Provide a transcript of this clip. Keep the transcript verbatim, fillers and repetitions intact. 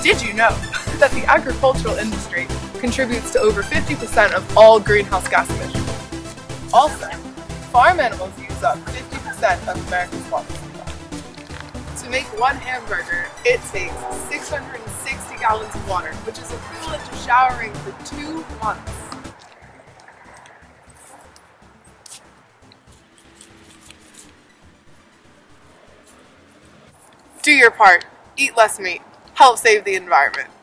Did you know that the agricultural industry contributes to over fifty percent of all greenhouse gas emissions? Also, farm animals use up fifty percent of America's water supply. To make one hamburger, it takes six hundred sixty gallons of water, which is equivalent to showering for two months. Do your part. Eat less meat. Help save the environment.